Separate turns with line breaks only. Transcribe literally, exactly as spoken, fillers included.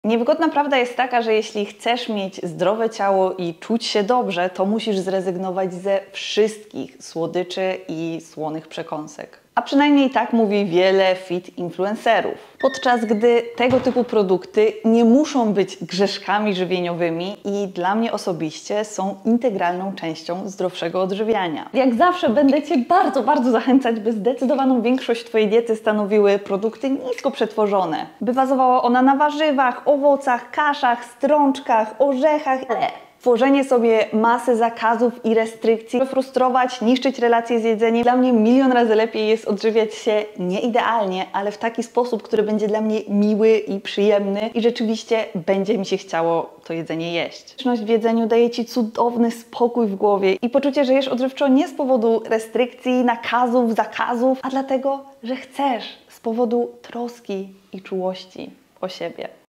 Niewygodna prawda jest taka, że jeśli chcesz mieć zdrowe ciało i czuć się dobrze, to musisz zrezygnować ze wszystkich słodyczy i słonych przekąsek. A przynajmniej tak mówi wiele fit influencerów. Podczas gdy tego typu produkty nie muszą być grzeszkami żywieniowymi i dla mnie osobiście są integralną częścią zdrowszego odżywiania. Jak zawsze będę Cię bardzo, bardzo zachęcać, by zdecydowaną większość Twojej diety stanowiły produkty nisko przetworzone. By bazowała ona na warzywach, owocach, kaszach, strączkach, orzechach, ale tworzenie sobie masy zakazów i restrykcji, by frustrować, niszczyć relacje z jedzeniem. Dla mnie milion razy lepiej jest odżywiać się nie idealnie, ale w taki sposób, który będzie dla mnie miły i przyjemny i rzeczywiście będzie mi się chciało to jedzenie jeść. Czynność w jedzeniu daje Ci cudowny spokój w głowie i poczucie, że jesz odżywczo nie z powodu restrykcji, nakazów, zakazów, a dlatego, że chcesz, z powodu troski i czułości o siebie.